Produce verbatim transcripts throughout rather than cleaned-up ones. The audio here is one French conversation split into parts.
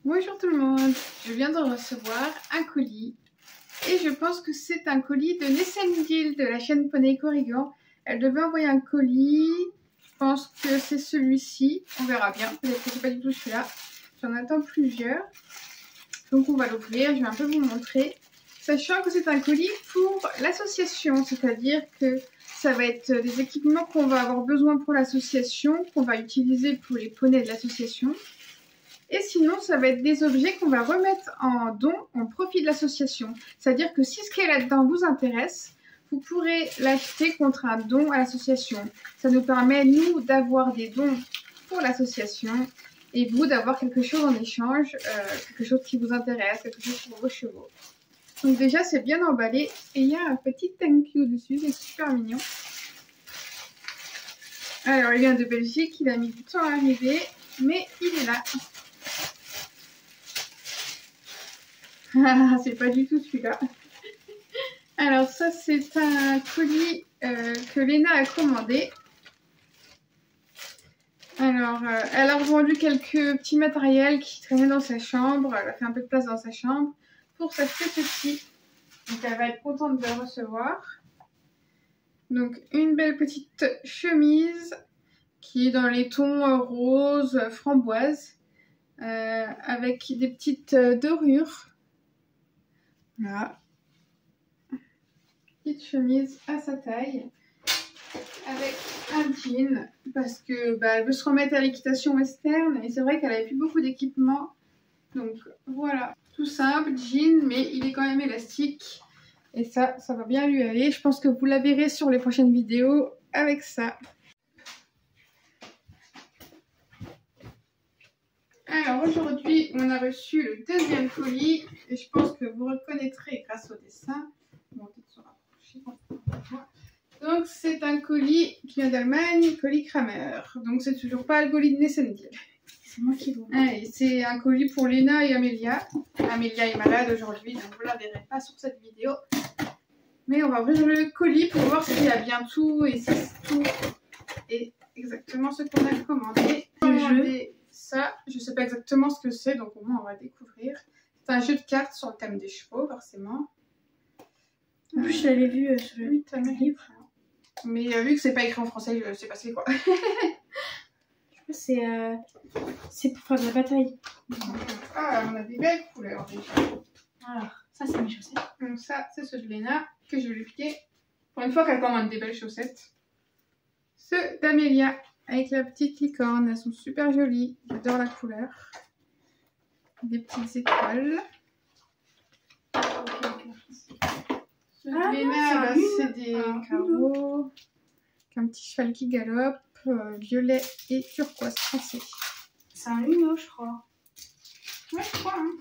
Bonjour tout le monde, je viens de recevoir un colis et je pense que c'est un colis de Nessendil de la chaîne Poney Corrigan. Elle devait envoyer un colis, je pense que c'est celui-ci, on verra bien, peut-être que c'est pas du tout celui-là. J'en attends plusieurs, donc on va l'ouvrir, je vais un peu vous montrer. Sachant que c'est un colis pour l'association, c'est-à-dire que ça va être des équipements qu'on va avoir besoin pour l'association, qu'on va utiliser pour les poneys de l'association. Et sinon, ça va être des objets qu'on va remettre en don en profit de l'association. C'est-à-dire que si ce qui est là-dedans vous intéresse, vous pourrez l'acheter contre un don à l'association. Ça nous permet, nous, d'avoir des dons pour l'association et vous d'avoir quelque chose en échange, euh, quelque chose qui vous intéresse, quelque chose pour vos chevaux. Donc déjà, c'est bien emballé et il y a un petit thank you dessus, c'est super mignon. Alors, il vient de Belgique, il a mis du temps à arriver, mais il est là. Ah, c'est pas du tout celui-là. Alors ça, c'est un colis euh, que Léna a commandé. Alors, euh, elle a revendu quelques petits matériels qui traînaient dans sa chambre. Elle a fait un peu de place dans sa chambre pour s'acheter ceci. Donc elle va être contente de le recevoir. Donc une belle petite chemise qui est dans les tons rose, framboise, euh, avec des petites dorures. Voilà. Petite chemise à sa taille avec un jean parce que bah, elle veut se remettre à l'équitation western et c'est vrai qu'elle avait plus beaucoup d'équipement. Donc voilà, tout simple, jean, mais il est quand même élastique et ça, ça va bien lui aller. Je pense que vous la verrez sur les prochaines vidéos avec ça. Alors aujourd'hui, on a reçu le deuxième colis et je pense que vous reconnaîtrez grâce au dessin. Bon, se rapprocher. Donc c'est un colis qui vient d'Allemagne, colis Kramer. Donc c'est toujours pas le colis de Nessendil. C'est moi qui vous. Ah, c'est un colis pour Léna et Amélia. Amélia est malade aujourd'hui, donc vous la verrez pas sur cette vidéo. Mais on va ouvrir le colis pour voir s'il y a bien tout et si tout est exactement ce qu'on a commandé. commandé ça, je sais pas exactement ce que c'est, donc au moins on va découvrir. C'est un jeu de cartes sur le thème des chevaux, forcément. En plus, je l'avais vu euh, sur le livre. Mais euh, vu que c'est pas écrit en français, je sais pas c'est quoi. C'est euh, pour faire de la bataille. Ah, on a des belles couleurs déjà. Alors, ça c'est mes chaussettes. Donc ça, c'est ceux de Léna que je vais lui piquer. Pour une fois qu'elle commande des belles chaussettes. Ceux d'Amélia avec la petite licorne, elles sont super jolies. J'adore la couleur. Des petites étoiles. Ceux de Ah, Léna, c'est des ah, carreaux. Un petit cheval qui galope. Euh, violet et turquoise foncé. C'est un Uno, je crois. Ouais, je crois. Hein.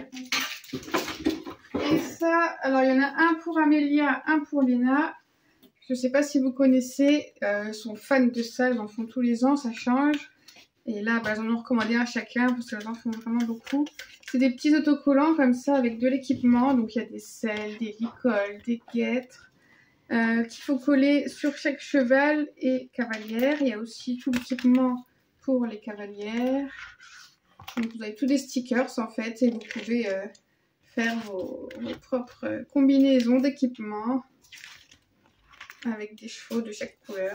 Et ça, alors il y en a un pour Amélia, un pour Léna. Je sais pas si vous connaissez, euh, ils sont fans de ça, ils en font tous les ans, ça change. Et là, bah, ils en ont recommandé un chacun parce qu'elles en font vraiment beaucoup. C'est des petits autocollants comme ça avec de l'équipement. Donc il y a des selles, des licoles, des guêtres. Euh, qu'il faut coller sur chaque cheval et cavalière. Il y a aussi tout l'équipement pour les cavalières. Donc vous avez tous des stickers en fait et vous pouvez euh, faire vos, vos propres combinaisons d'équipements avec des chevaux de chaque couleur.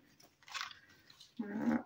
Voilà.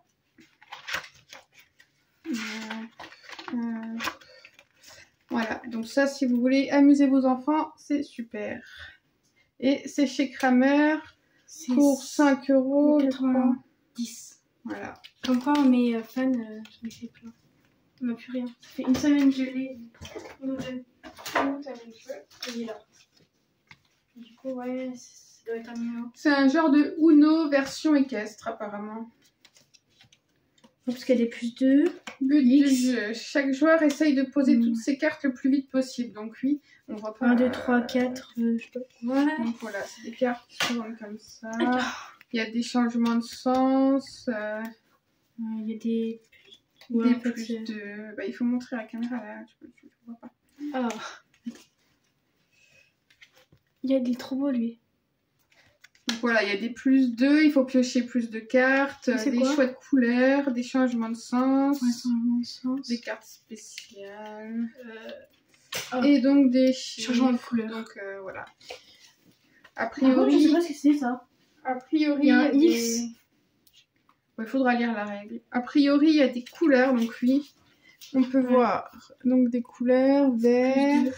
Voilà, donc ça si vous voulez amuser vos enfants, c'est super. Et c'est chez Kramer pour cinq euros quatre-vingt-dix. Voilà. Comme quoi, mes fans, euh, j'en ai fait plein. On n'a plus rien. Ça fait une semaine que je l'ai. Une ou deux. Il est là. Du coup, ouais, ça doit être un numéro. C'est un genre de Uno version équestre, apparemment. Parce qu'il y a des plus deux. But du jeu. Chaque joueur essaye de poser mmh. toutes ses cartes le plus vite possible. Donc oui, on voit pas... un, deux, trois, quatre, euh, je sais pas. Ouais. Donc voilà, c'est des cartes qui sont comme ça. Il y a des changements de sens. Euh... Il y a des... Ouais, des plus fait, de... Bah, il faut montrer à la caméra, là. Tu ne vois pas. Alors... Il y a des trop beaux, lui. Donc voilà, il y a des plus deux, il faut piocher plus de cartes, des quoi? choix de couleurs, des changements de sens, ouais, changements de sens. des cartes spéciales, Euh... Oh. Et donc des chiffres. Changements de couleur. Donc euh, voilà. A priori, contre, je sais pas ce que c'est ça. A priori, il y a un il X. Des... Il faudra lire la règle. A priori, il y a des couleurs, donc oui, on peut ouais. voir donc des couleurs vert,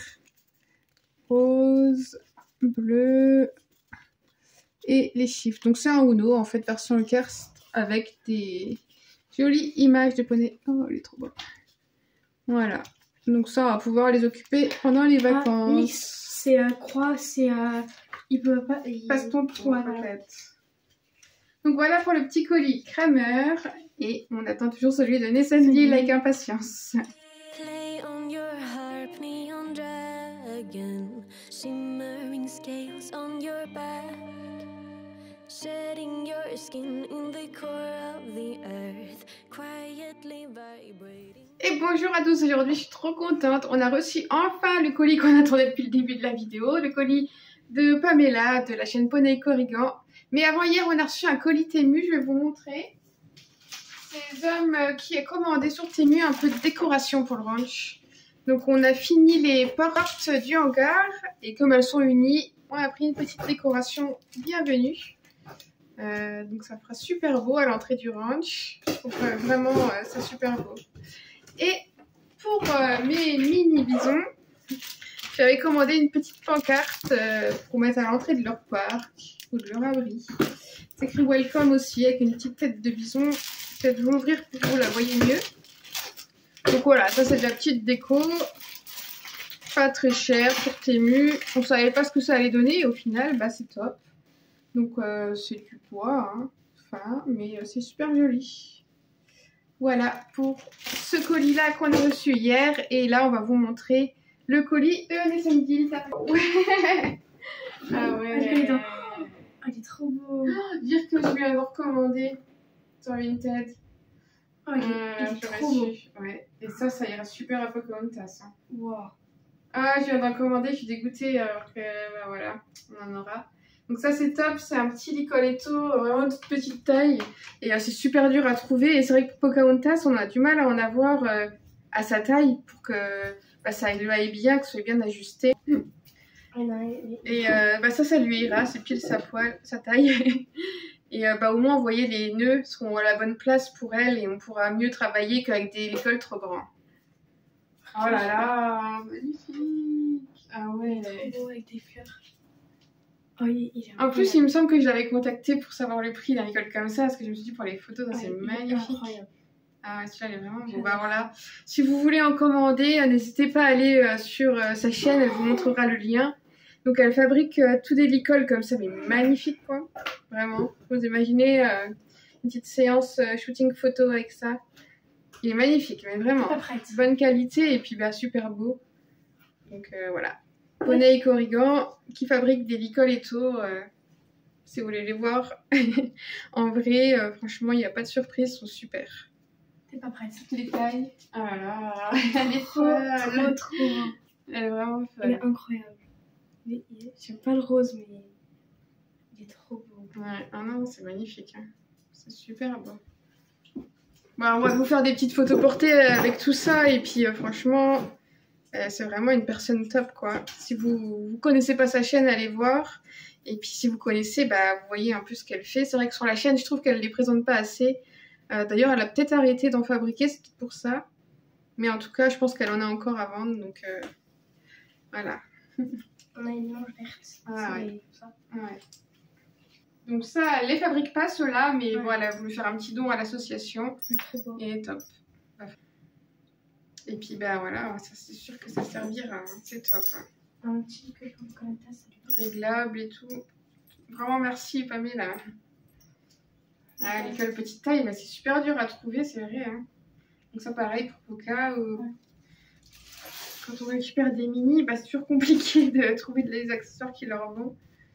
rose, bleu et les chiffres. Donc c'est un Uno en fait version Karst avec des jolies images de poney. Oh, elle est trop bonne. Voilà. Donc ça, on va pouvoir les occuper pendant les vacances. Ah, X, c'est à croix, c'est à... Il peut pas... Il... Passe ton tour peut-être. Donc voilà pour le petit colis Kramer. Et on attend toujours celui de Nessandy avec impatience. Play on your harp, neon dragon, shimmering scales on your back, shedding your skin in the core of the earth, quietly vibrating. Et bonjour à tous, aujourd'hui je suis trop contente, on a reçu enfin le colis qu'on attendait depuis le début de la vidéo, le colis de Pamela de la chaîne Poney Corrigan. Mais avant hier on a reçu un colis Temu, je vais vous montrer. C'est Zom qui a commandé sur Temu un peu de décoration pour le ranch. Donc on a fini les portes du hangar et comme elles sont unies, on a pris une petite décoration bienvenue. Euh, donc ça fera super beau à l'entrée du ranch. Je trouve euh, vraiment euh, c'est super beau. Et pour euh, mes mini bisons, j'avais commandé une petite pancarte euh, pour mettre à l'entrée de leur parc ou de leur abri. C'est écrit Welcome aussi avec une petite tête de bison. Peut-être je vais l'ouvrir pour que vous la voyez mieux. Donc voilà, ça c'est de la petite déco. Pas très cher sur Temu. On savait pas ce que ça allait donner et au final, bah c'est top. Donc euh, c'est du bois, hein, fin, mais euh, c'est super joli. Voilà pour ce colis-là qu'on a reçu hier. Et là, on va vous montrer le colis de Nessandy. Ouais. Ah ouais. Ah, il est trop beau. Oh, dire que je lui ai recommandé sur Vinted. Oh, il est, euh, il est trop beau. Ouais. Et ça, ça ira super à Pocahontas. Hein. Wow. Ah, je viens d'en commander, je suis dégoûtée alors que bah, voilà, on en aura. Donc ça c'est top, c'est un petit Licoletto, vraiment de toute petite taille. Et euh, c'est super dur à trouver. Et c'est vrai que pour Pocahontas, on a du mal à en avoir euh, à sa taille pour que bah, ça lui aille bien, que ce soit bien ajusté. Et euh, bah, ça, ça lui ira, c'est pile sa poil, sa taille. Et euh, bah, au moins, vous voyez, les nœuds seront à la bonne place pour elle et on pourra mieux travailler qu'avec des cols trop grands. Oh là là, magnifique. Ah ouais. Trop beau avec des fleurs. Oh, il, il en plus, il me semble que je l'avais contacté pour savoir le prix d'un école comme ça, parce que je me suis dit pour les photos, ça, c'est magnifique. Ah ouais, celui-là, elle est vraiment beau. Bah voilà, si vous voulez en commander, euh, n'hésitez pas à aller euh, sur euh, sa chaîne, elle vous montrera le lien. Donc elle fabrique euh, tout des licoles comme ça, mais magnifique quoi. Vraiment, vous imaginez euh, une petite séance euh, shooting photo avec ça. Il est magnifique, mais vraiment. Bonne qualité et puis bah super beau. Donc euh, voilà. Poney Corrigan qui fabrique des Licoletto. Euh, si vous voulez les voir en vrai, euh, franchement, il n'y a pas de surprise, ils sont super. T'es pas prête. Toutes les tailles. Ah là là, elle est trop, trop, trop. Elle est vraiment fun. Elle est incroyable. J'aime pas le rose, mais il est trop beau. Ouais, ah non, c'est magnifique. Hein. C'est super beau. Bon, on va vous faire des petites photos portées avec tout ça et puis euh, franchement, euh, c'est vraiment une personne top quoi. Si vous ne connaissez pas sa chaîne, allez voir. Et puis si vous connaissez, bah, vous voyez un peu ce qu'elle fait. C'est vrai que sur la chaîne, je trouve qu'elle ne les présente pas assez. Euh, D'ailleurs, elle a peut-être arrêté d'en fabriquer, c'est pour ça. Mais en tout cas, je pense qu'elle en a encore à vendre. Donc euh, voilà. On a une manche verte. Ah, ouais. Ça. Ouais. Donc ça, elle les fabrique pas ceux-là, mais ouais. Voilà, elle a voulu faire un petit don à l'association. Et top. Et puis bah voilà, ça c'est sûr que ça servira, hein. C'est top. Hein. Un petit peu comme ça. Réglable et tout. Vraiment merci Pamela. Ah, l'école petite taille, bah, c'est super dur à trouver, c'est vrai. Hein. Donc ça pareil pour Poca. Ou... Ouais. Quand on récupère des mini, bah, c'est toujours compliqué de trouver des accessoires qui leur vont.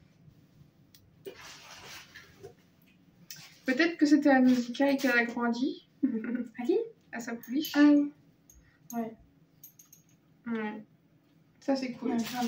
Peut-être que c'était à Nausicaa et qu'elle a grandi. À qui? À sa pouliche. Ah oui. Ouais. Ouais. Ça c'est cool. Ouais,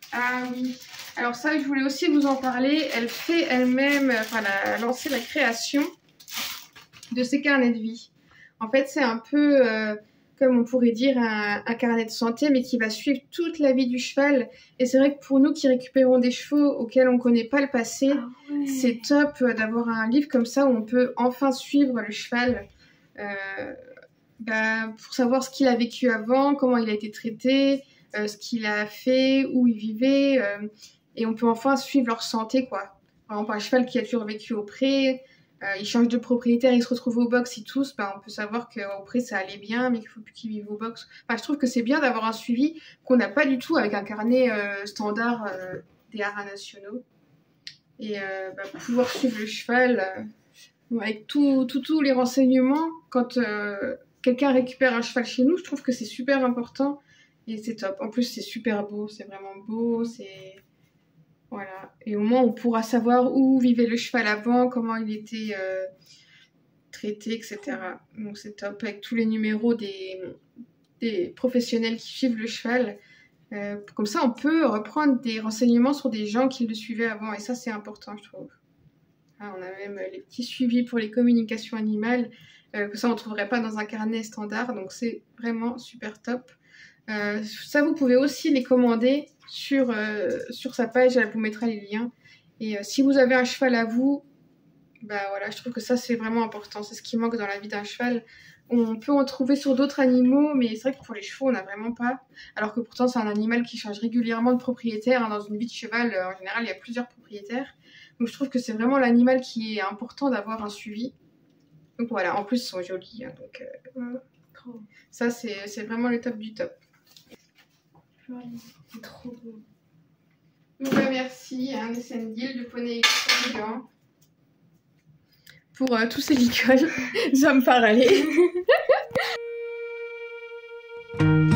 Ah oui. Alors ça, je voulais aussi vous en parler. Elle fait elle-même, enfin, elle a lancé la création de ses carnets de vie. En fait, c'est un peu, euh, comme on pourrait dire, un, un carnet de santé, mais qui va suivre toute la vie du cheval. Et c'est vrai que pour nous qui récupérons des chevaux auxquels on ne connaît pas le passé, Ah ouais. c'est top d'avoir un livre comme ça où on peut enfin suivre le cheval. Euh, bah, pour savoir ce qu'il a vécu avant, comment il a été traité, euh, ce qu'il a fait, où il vivait, euh, et on peut enfin suivre leur santé, quoi. Par exemple, un cheval qui a toujours vécu au pré, euh, il change de propriétaire, il se retrouve au box, il tousse, bah, on peut savoir qu'au pré ça allait bien, mais qu'il faut plus qu'il vive au box. Enfin, je trouve que c'est bien d'avoir un suivi qu'on n'a pas du tout avec un carnet euh, standard euh, des haras nationaux. Et euh, bah, pouvoir suivre le cheval euh, avec tous tout, tout les renseignements quand euh, quelqu'un récupère un cheval chez nous, je trouve que c'est super important et c'est top. En plus, c'est super beau, c'est vraiment beau, c'est... Voilà. Et au moins, on pourra savoir où vivait le cheval avant, comment il était euh, traité, et cetera. Donc, c'est top avec tous les numéros des, des professionnels qui suivent le cheval. Euh, comme ça, on peut reprendre des renseignements sur des gens qui le suivaient avant. Et ça, c'est important, je trouve. Ah, on a même les petits suivis pour les communications animales, euh, que ça on ne trouverait pas dans un carnet standard, donc c'est vraiment super top. Euh, ça, vous pouvez aussi les commander sur, euh, sur sa page, elle vous mettra les liens. Et euh, si vous avez un cheval à vous, bah voilà, je trouve que ça c'est vraiment important, c'est ce qui manque dans la vie d'un cheval. On peut en trouver sur d'autres animaux, mais c'est vrai que pour les chevaux, on n'a vraiment pas. Alors que pourtant, c'est un animal qui change régulièrement de propriétaire. Dans une vie de cheval, en général, il y a plusieurs propriétaires. Donc je trouve que c'est vraiment l'animal qui est important d'avoir un suivi. Donc voilà, en plus ils sont jolis. Hein, donc euh, Trop. ça c'est vraiment le top du top. C'est trop beau. Donc bah, merci à Nessendil de Poney Corrigan pour euh, tous ces licoles. Ça me fait râler.